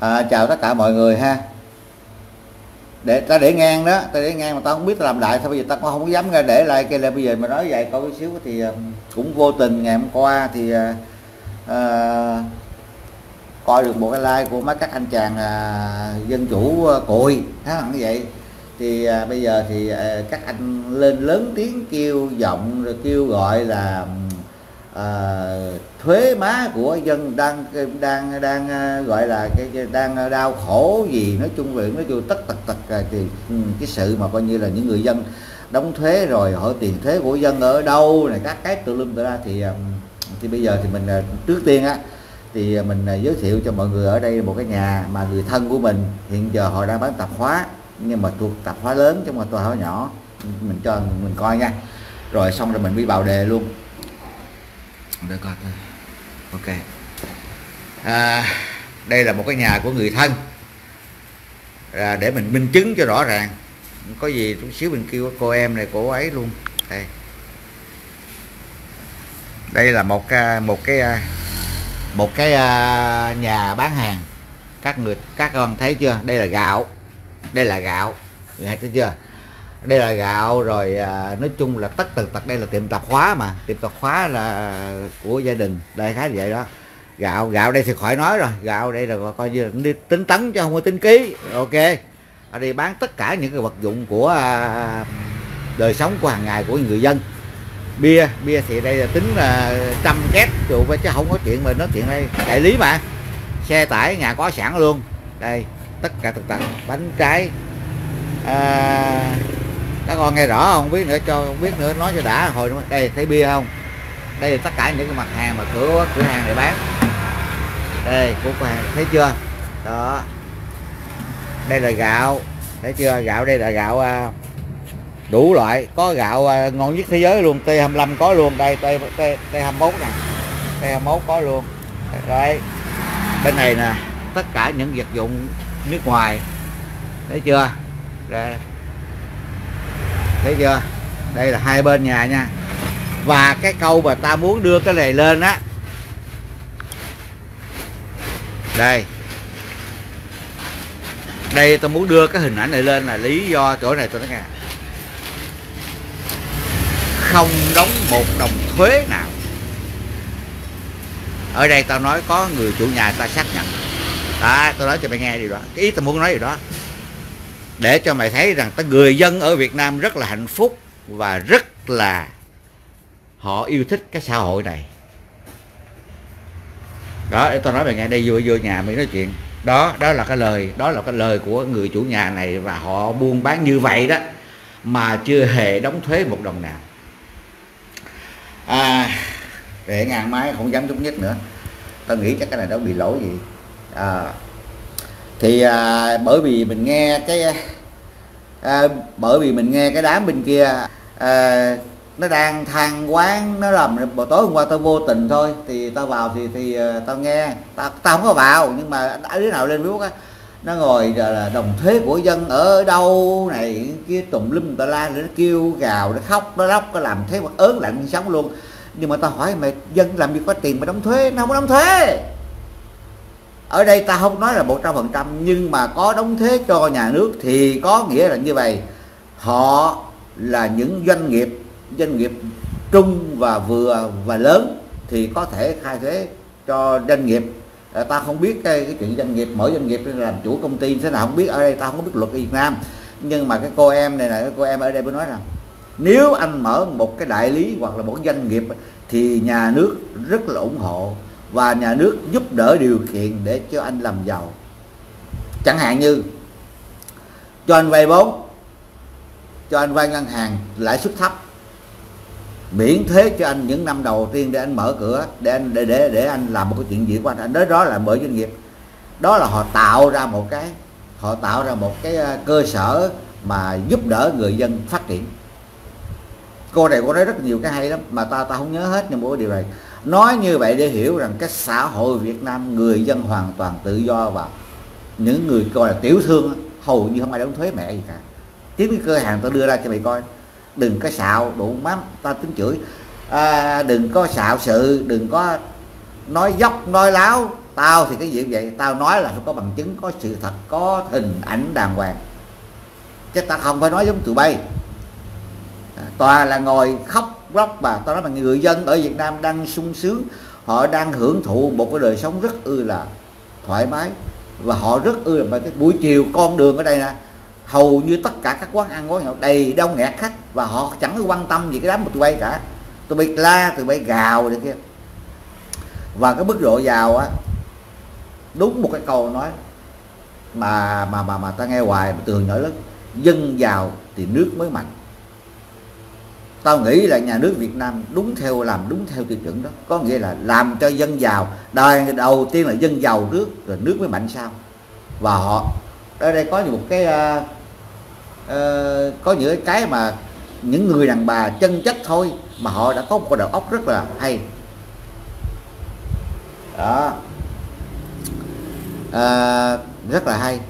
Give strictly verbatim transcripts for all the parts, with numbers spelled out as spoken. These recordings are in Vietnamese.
À, chào tất cả mọi người ha. Để ta để ngang đó, ta để ngang mà ta không biết ta làm lại thôi, bây giờ ta cũng không dám ra để lại cái là bây giờ mà nói vậy câu xíu thì cũng vô tình ngày hôm qua thì à, coi được một cái like của mấy các anh chàng à, dân chủ cội hẳn như vậy thì à, bây giờ thì à, các anh lên lớn tiếng kêu giọng rồi kêu gọi là à, thuế má của dân đang đang đang gọi là cái đang đau khổ gì, nói chung về nói chung tất tật tật thì cái sự mà coi như là những người dân đóng thuế rồi hỏi tiền thuế của dân ở đâu này các cái tự lum tự ra thì thì bây giờ thì mình trước tiên á thì mình giới thiệu cho mọi người ở đây một cái nhà mà người thân của mình hiện giờ họ đang bán tạp hóa, nhưng mà thuộc tạp hóa lớn chứ mà tạp hóa nhỏ, mình cho mình coi nha, rồi xong rồi mình đi vào đề luôn để coi. Ok, à, đây là một cái nhà của người thân à, để mình minh chứng cho rõ ràng, có gì chút xíu mình kêu cô em này cô ấy luôn. Đây, đây là một một cái một cái nhà bán hàng, các người các con thấy chưa, đây là gạo, đây là gạo, thấy chưa, đây là gạo rồi à, nói chung là tất tần tật. Đây là tiệm tạp hóa, mà tiệm tạp hóa là của gia đình, đây khá vậy đó. Gạo gạo đây thì khỏi nói rồi, gạo đây là coi như là đi tính tấn chứ không có tính ký. Ok, ở đây bán tất cả những cái vật dụng của à, đời sống của hàng ngày của người dân. Bia bia thì đây là tính là trăm két trụ, chứ không có chuyện mà nói chuyện đây đại lý mà. Xe tải nhà có sẵn luôn, đây tất cả tất cả bánh trái. À, các con nghe rõ không, biết nữa cho không biết nữa nói cho đã hồi nữa. Đây thấy bia không, đây là tất cả những cái mặt hàng mà cửa cửa hàng này bán, đây của cửa hàng thấy chưa đó. Đây là gạo, thấy chưa, gạo đây là gạo à, đủ loại, có gạo à, ngon nhất thế giới luôn, T hai mươi lăm có luôn, đây T T hai mươi mốt nè, T hai mươi mốt có luôn. Đây bên này nè, tất cả những vật dụng nước ngoài, thấy chưa, đây thấy chưa, đây là hai bên nhà nha. Và cái câu mà ta muốn đưa cái này lên á, đây đây tôi muốn đưa cái hình ảnh này lên là lý do chỗ này tôi nói nghe, không đóng một đồng thuế nào. Ở đây tao nói có người chủ nhà ta xác nhận đó, tôi nói cho mày nghe điều đó, cái ý tao muốn nói điều đó để cho mày thấy rằng tới người dân ở Việt Nam rất là hạnh phúc và rất là họ yêu thích cái xã hội này đó. Để tôi nói mày nghe, đây vừa vừa nhà mới nói chuyện đó, đó là cái lời, đó là cái lời của người chủ nhà này, và họ buôn bán như vậy đó mà chưa hề đóng thuế một đồng nào. À, để ngàn máy không dám chút nhất nữa, tao nghĩ chắc cái này đâu bị lỗi gì. À, thì à, bởi vì mình nghe cái à, bởi vì mình nghe cái đám bên kia à, nó đang than quán, nó làm tối hôm qua tao vô tình thôi thì tao vào thì thì tao nghe, tao tao không có vào, nhưng mà đứa nào lên Facebook á nó ngồi là đồng thuế của dân ở đâu này kia tùm lum tà la, nó kêu gào, nó khóc, nó lóc, nó làm thế mà ớn lạnh sống luôn. Nhưng mà tao hỏi mày, dân làm gì có tiền mà đóng thuế? Nó không có đóng thuế. Ở đây ta không nói là một trăm phần trăm, nhưng mà có đóng thuế cho nhà nước thì có nghĩa là như vậy, họ là những doanh nghiệp doanh nghiệp trung và vừa và lớn thì có thể khai thuế cho doanh nghiệp. À, ta không biết cái, cái chuyện doanh nghiệp, mỗi doanh nghiệp làm chủ công ty thế nào không biết, ở đây ta không có biết luật Việt Nam. Nhưng mà cái cô em này là cái cô em ở đây mới nói rằng nếu anh mở một cái đại lý hoặc là một doanh nghiệp thì nhà nước rất là ủng hộ và nhà nước giúp đỡ điều kiện để cho anh làm giàu. Chẳng hạn như cho anh vay vốn, cho anh vay ngân hàng lãi suất thấp, miễn thuế cho anh những năm đầu tiên để anh mở cửa, để anh để để để anh làm một cái chuyện gì của anh. Anh đó đó là mở doanh nghiệp, đó là họ tạo ra một cái họ tạo ra một cái cơ sở mà giúp đỡ người dân phát triển. Cô này cô nói rất nhiều cái hay lắm mà ta ta không nhớ hết, nhưng mỗi điều này nói như vậy để hiểu rằng cái xã hội Việt Nam người dân hoàn toàn tự do, và những người coi là tiểu thương hầu như không ai đóng thuế mẹ gì cả. Chính cái cửa hàng tao đưa ra cho mày coi, đừng có xạo đủ mắm, ta tính chửi, à, đừng có xạo sự, đừng có nói dốc nói láo, Tao thì cái gì vậy, tao nói là phải có bằng chứng, có sự thật, có hình ảnh đàng hoàng, chứ tao không phải nói giống tụi bay toàn là ngồi khóc lóc. Mà tao nói là người dân ở Việt Nam đang sung sướng, họ đang hưởng thụ một cái đời sống rất ư là thoải mái, và họ rất ư là cái buổi chiều con đường ở đây nè, hầu như tất cả các quán ăn quán nhậu đầy đông nghẹt khách, và họ chẳng có quan tâm gì cái đám của tụi bay cả. Tụi bay la, tụi bay gào này kia. Và cái mức độ giàu á, đúng một cái câu nói mà mà mà mà ta nghe hoài mà từ nhỏ lớn: dân giàu thì nước mới mạnh. Tao nghĩ là nhà nước Việt Nam đúng theo làm đúng theo tiêu chuẩn đó, có nghĩa là làm cho dân giàu. Đời đầu tiên là dân giàu trước, rồi nước mới mạnh sau. Và họ ở đây có một cái uh, uh, có những cái mà những người đàn bà chân chất thôi mà họ đã có một cái đầu óc rất là hay đó, uh, rất là hay.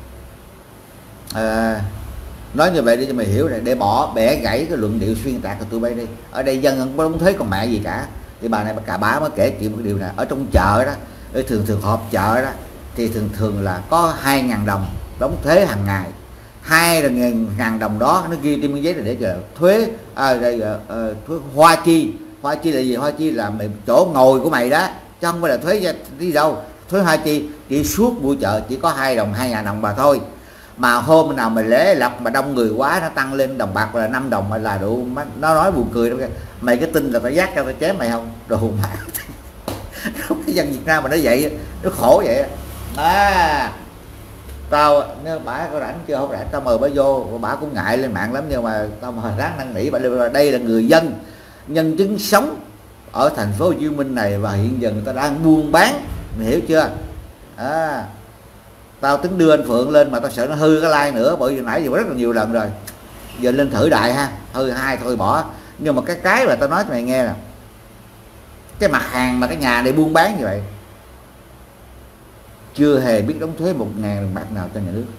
Uh, nói như vậy để cho mày hiểu này, để bỏ bẻ gãy cái luận điệu xuyên tạc của tụi bay đi. Ở đây dân không có đóng thuế còn mẹ gì cả. Thì bà này cả bà mới kể chuyện một cái điều này. Ở trong chợ đó, ở thường thường họp chợ đó, thì thường thường là có hai ngàn đồng đóng thuế hàng ngày. Hai ngàn đồng đó nó ghi trên miếng giấy này để chờ thuế à, đây, à, thuế hoa chi. Hoa chi là gì? Hoa chi là mày, chỗ ngồi của mày đó, chứ không phải là thuế đi đâu. Thuế hoa chi chỉ suốt buổi chợ chỉ có hai đồng, hai ngàn đồng mà thôi. Mà hôm nào mà lễ lộc mà đông người quá, nó tăng lên đồng bạc là năm đồng là đủ. Nó nói buồn cười đâu. Mày cái tin là phải dắt cho tao chém mày không? Đồ mà cái dân Việt Nam mà nó vậy, nó khổ vậy à. Tao nếu bả có rảnh chưa, không rảnh tao mời bả vô, bả cũng ngại lên mạng lắm, nhưng mà tao mà ráng năn nỉ bả. Đây là người dân, nhân chứng sống ở thành phố Hồ Chí Minh này, và hiện giờ người ta đang buôn bán, mày hiểu chưa à. Tao tính đưa anh Phượng lên mà tao sợ nó hư cái like nữa, bởi vì nãy giờ rất là nhiều lần rồi, giờ lên thử đại ha, hư hai thôi bỏ. Nhưng mà cái cái mà tao nói cho mày nghe nè, cái mặt hàng mà cái nhà này buôn bán như vậy chưa hề biết đóng thuế một ngàn đồng bạc nào cho nhà nước.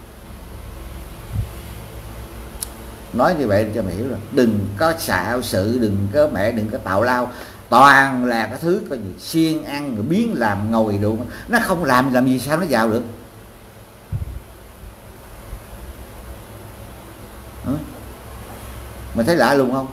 Nói như vậy cho mày hiểu rồi, đừng có xạo sự, đừng có mẹ, đừng có tạo lao. Toàn là cái thứ có gì siêng ăn rồi biến làm ngồi đủ, nó không làm làm gì sao nó giàu được. Ừ. Mày thấy lạ luôn không?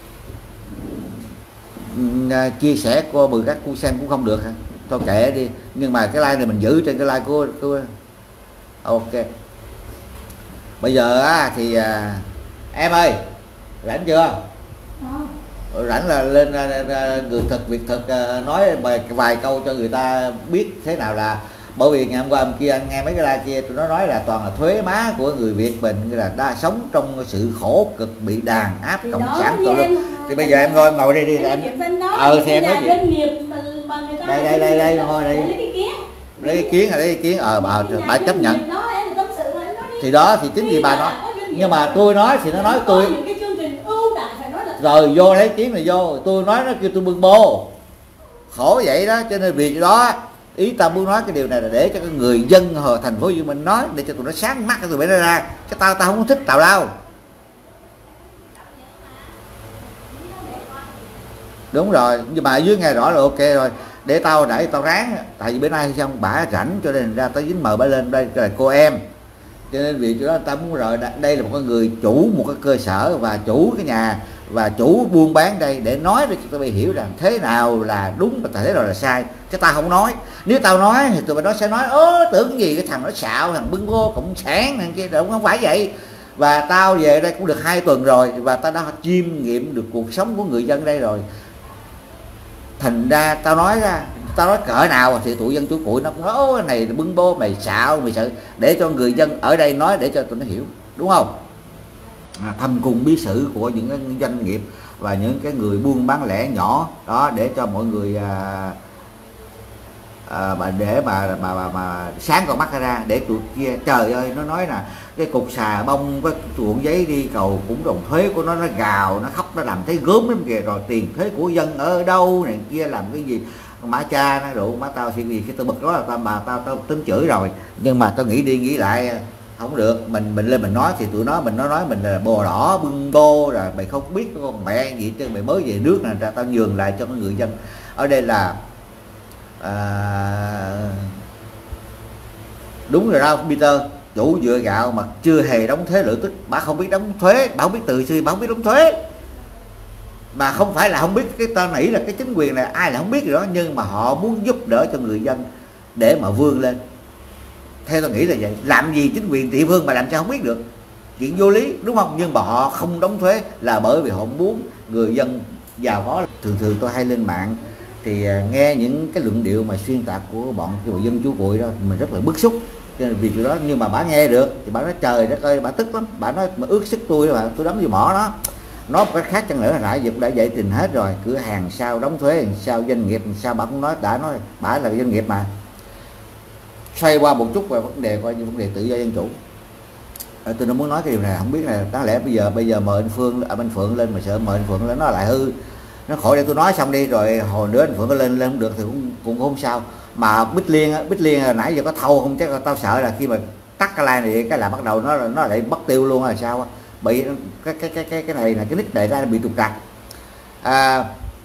Ừ, chia sẻ qua bự các cu sen cũng không được hả? Thôi kệ đi, nhưng mà cái like này mình giữ trên cái like của, của... ok. Bây giờ á thì à, em ơi rảnh chưa? À. Rảnh là lên người thực việc thực nói vài, vài câu cho người ta biết thế nào là. Bởi vì ngày hôm qua hôm kia nghe mấy cái like kia tụi nó nói là toàn là thuế má của người Việt mình, là đa sống trong sự khổ cực, bị đàn áp thì cộng sản tụi em, thì bây giờ em ngồi ngồi đây đi em. Ờ thì em nói chuyện. Đây đây đây đây thôi đây. Lấy ý kiến là lấy ý kiến ờ bà bà chấp nhận. Thì đó thì chính vì bà nói, nhưng mà tôi nói thì nó nói tôi rồi vô lấy ý kiến là vô, tôi nói nó kêu tôi bưng bô khổ vậy đó. Cho nên việc đó ý tao muốn nói cái điều này là để cho cái người dân ở thành phố Hồ Chí Minh nói, để cho tụi nó sáng mắt cho tụi nó ra. Chứ tao tao không thích tào lao. Đúng rồi, nhưng mà dưới nghe rõ là ok rồi. Để tao để tao ráng, tại vì bữa nay xong bả rảnh cho nên ra tao dính mời bả lên đây là cô em. Cho nên vì chỗ đó tao muốn rồi, đây là một con người chủ một cái cơ sở và chủ cái nhà và chủ buôn bán đây, để nói để cho tụi bay hiểu rằng thế nào là đúng và thế nào là sai. Chứ tao không nói. Nếu tao nói thì tụi bay nó sẽ nói ớ tưởng gì cái thằng nó xạo, thằng bưng bô cộng sản thằng kia, không phải vậy. Và tao về đây cũng được hai tuần rồi, và tao đã chiêm nghiệm được cuộc sống của người dân đây rồi. Thành ra tao nói ra, tao nói cỡ nào thì tụi dân chú cuội nó cũng nói ố này bưng bô mày xạo mày sợ, để cho người dân ở đây nói để cho tụi nó hiểu, đúng không? À, thâm cung bí sử của những cái doanh nghiệp và những cái người buôn bán lẻ nhỏ đó, để cho mọi người à, à, mà để mà mà, mà mà sáng con mắt ra. Để tụi kia trời ơi nó nói là cái cục xà bông cái cuộn giấy đi cầu cũng đồng thuế của nó, nó gào nó khóc nó làm thấy gớm lắm kìa, rồi tiền thuế của dân ở đâu này kia làm cái gì má cha nó đủ má tao chuyện gì cái tao bực đó là tao bà tao tao tính chửi rồi. Nhưng mà tao nghĩ đi nghĩ lại không được, mình mình lên mình nói thì tụi nó mình nó nói mình là bồ đỏ bưng bô rồi mày không biết con mẹ gì chứ mày mới về nước này ra. Tao nhường lại cho cái người dân ở đây là à, đúng rồi đó Peter, chủ dựa gạo mà chưa hề đóng thuế lợi tức, bà không biết đóng thuế, bà không biết từ xưa bà không biết đóng thuế, mà không phải là không biết, cái ta nghĩ là cái chính quyền này ai là không biết gì đó, nhưng mà họ muốn giúp đỡ cho người dân để mà vươn lên. Theo tôi nghĩ là vậy. Làm gì chính quyền địa phương mà làm sao không biết được, chuyện vô lý đúng không? Nhưng mà họ không đóng thuế là bởi vì họ muốn người dân giàu có. Thường thường tôi hay lên mạng thì nghe những cái luận điệu mà xuyên tạc của bọn cái bộ dân chú cuội đó, mình rất là bức xúc vì chuyện đó. Nhưng mà bà nghe được thì bà nói trời đất ơi, bà tức lắm, bà nói mà ước sức tôi mà tôi đóng vô mỏ nó. Nó cái khác chăng nữa là nãy giờ đã giải trình hết rồi, cửa hàng sao đóng thuế, sao doanh nghiệp sao, bà cũng nói, đã nói bà là doanh nghiệp mà. Xoay qua một chút về vấn đề coi như vấn đề tự do dân chủ. À, tôi nó muốn nói cái điều này, không biết là đáng lẽ bây giờ bây giờ mời anh Phương, à, anh Phượng lên mà sợ mời anh Phượng lên nó lại hư, nó khỏi để tôi nói xong đi rồi hồi nữa anh Phượng có lên lên không được thì cũng cũng không sao. Mà Bích Liên Bích Liên nãy giờ có thâu không, chắc tao sợ là khi mà tắt cái like này cái là bắt đầu nó nó lại mất tiêu luôn là sao á, bị cái cái cái cái cái này là cái nick đề ra bị trục trặc. À,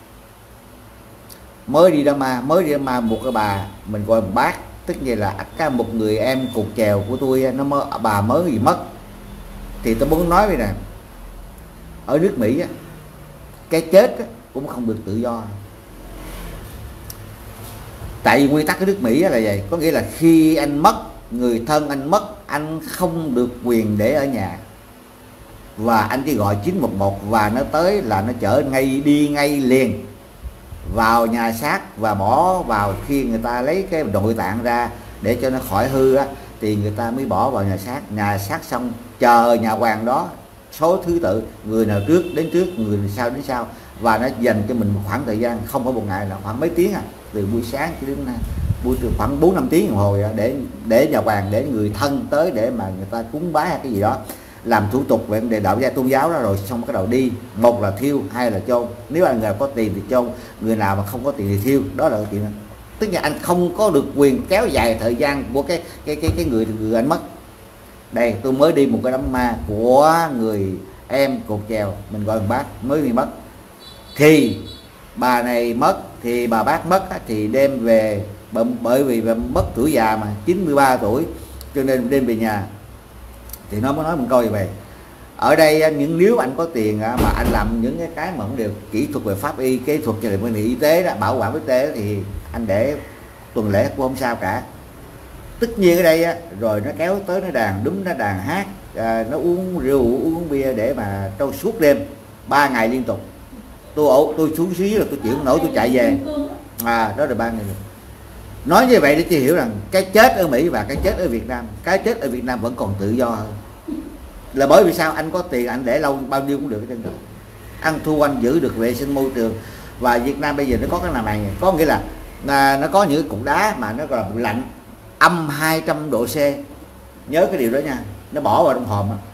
mới đi ra mà mới đi ra mà một cái bà mình gọi một bác, tức như là cả một người em cục chèo của tôi, nó mới, bà mới gì mất. Thì tôi muốn nói với nè, ở nước Mỹ á, cái chết á, cũng không được tự do. Tại vì nguyên tắc cái nước Mỹ là vậy, có nghĩa là khi anh mất, người thân anh mất, anh không được quyền để ở nhà, và anh chỉ gọi chín một một và nó tới là nó chở ngay, đi ngay liền vào nhà xác và bỏ vào. Khi người ta lấy cái nội tạng ra để cho nó khỏi hư á, thì người ta mới bỏ vào nhà xác. Nhà xác xong chờ nhà hoàng đó số thứ tự, người nào trước đến trước, người nào sau đến sau, và nó dành cho mình một khoảng thời gian không phải một ngày, là khoảng mấy tiếng à, từ buổi sáng cho đến buổi từ khoảng bốn năm tiếng đồng hồ để để nhà hoàng, để người thân tới để mà người ta cúng bái hay cái gì đó, làm thủ tục về vấn đề đạo gia tôn giáo đó, rồi xong cái đầu đi, một là thiêu, hai là chôn. Nếu anh nào có tiền thì chôn, người nào mà không có tiền thì thiêu. Đó là cái chuyện đó. Tức là anh không có được quyền kéo dài thời gian của cái cái cái cái người, người anh mất. Đây tôi mới đi một cái đám ma của người em cột chèo, mình gọi bác mới bị mất. Thì bà này mất, thì bà bác mất thì đem về, bởi vì mất tuổi già mà chín mươi ba tuổi, cho nên đem về nhà. Thì nó mới nói một câu như vậy. Ở đây những nếu anh có tiền mà anh làm những cái cái mà không đều kỹ thuật về pháp y, kỹ thuật về vấn đề y tế đó, bảo quản y tế thì anh để tuần lễ cũng không sao cả. Tất nhiên ở đây á, rồi nó kéo tới nó đàn đúng, nó đàn hát, à, nó uống rượu uống bia để mà trâu suốt đêm ba ngày liên tục. Tôi ổ tôi xuống xí là tôi chịu không nổi, tôi chạy về. À đó là ba ngày. Nói như vậy để chị hiểu rằng cái chết ở Mỹ và cái chết ở Việt Nam, cái chết ở Việt Nam vẫn còn tự do hơn. Là bởi vì sao? Anh có tiền anh để lâu bao nhiêu cũng được trên đó. Ăn thu anh giữ được vệ sinh môi trường. Và Việt Nam bây giờ nó có cái nào này, có nghĩa là à, nó có những cục đá mà nó gọi là lạnh âm hai trăm độ C. Nhớ cái điều đó nha. Nó bỏ vào trong hòm đó.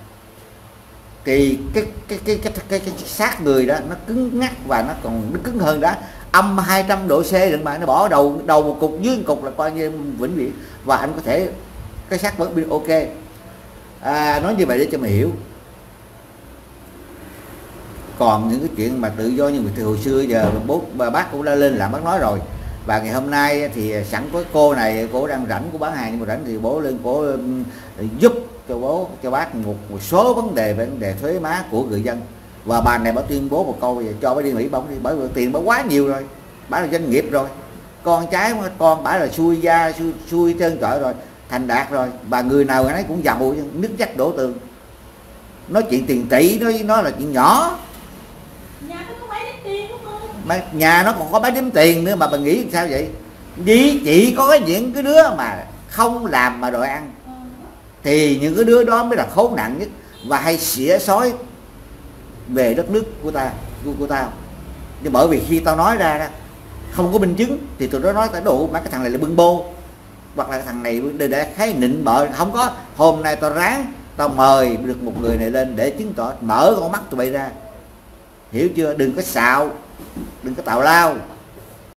Thì cái cái cái cái, cái, cái xác người đó nó cứng ngắc và nó còn nó cứng hơn đó. Âm hai trăm độ C đừng mà nó bỏ đầu đầu một cục dưới một cục là coi như vĩnh viễn, và anh có thể cái xác vẫn bị ok. À, nói như vậy để cho mày hiểu. Còn những cái chuyện mà tự do như từ hồi xưa giờ bố bà bác cũng đã lên làm bác nói rồi. Và ngày hôm nay thì sẵn có cô này, cô đang rảnh, cô bán hàng nhưng mà rảnh thì bố lên cô giúp cho bố cho bác một, một số vấn đề về vấn đề thuế má của người dân. Và bà này bà tuyên bố một câu về cho bà đi Mỹ, bóng đi bởi vì tiền bà quá nhiều rồi, bà là doanh nghiệp rồi, con trái con bà là xui da xui, xui trơn trọi rồi, thành đạt rồi, và người nào người ấy cũng giàu, nước dắt đổ tường. Nói chuyện tiền tỷ nói nó là chuyện nhỏ. Nhà nó có mấy đếm tiền đúng không? Mà nhà nó còn có mấy đếm tiền nữa mà bà nghĩ sao vậy? Vì chỉ có những cái đứa mà không làm mà đòi ăn, ừ. Thì những cái đứa đó mới là khốn nạn nhất và hay xỉa xói về đất nước của ta, của, của tao. Nhưng bởi vì khi tao nói ra đó không có minh chứng thì tụi nó nói tại đủ mà cái thằng này là bưng bô, hoặc là cái thằng này để, để khái nịnh bợ. Không có, hôm nay tao ráng tao mời được một người này lên để chứng tỏ, mở con mắt tụi bay ra, hiểu chưa? Đừng có xạo, đừng có tào lao.